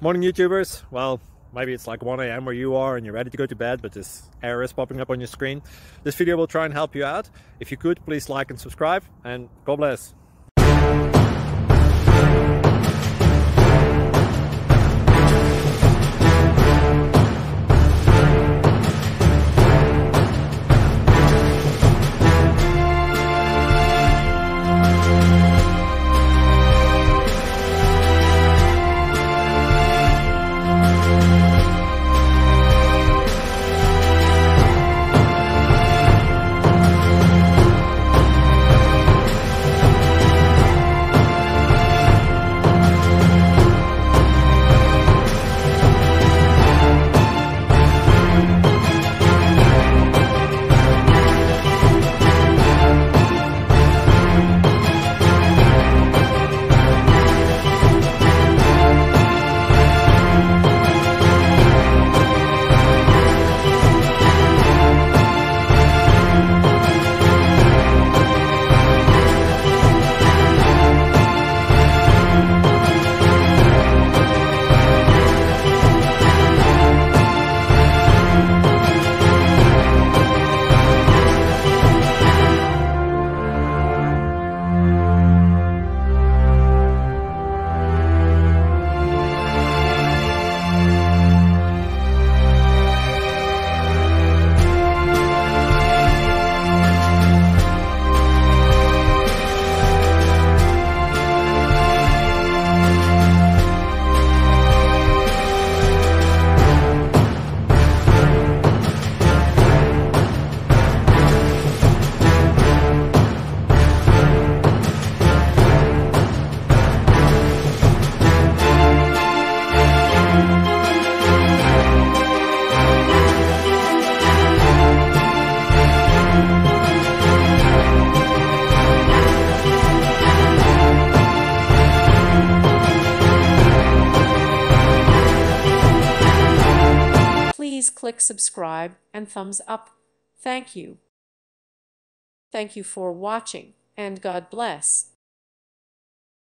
Morning YouTubers. Well, maybe it's like 1 a.m. where you are and you're ready to go to bed, but this error is popping up on your screen. This video will try and help you out. If you could, please like and subscribe, and God bless. Please click subscribe and thumbs up. Thank you. Thank you for watching, and God bless.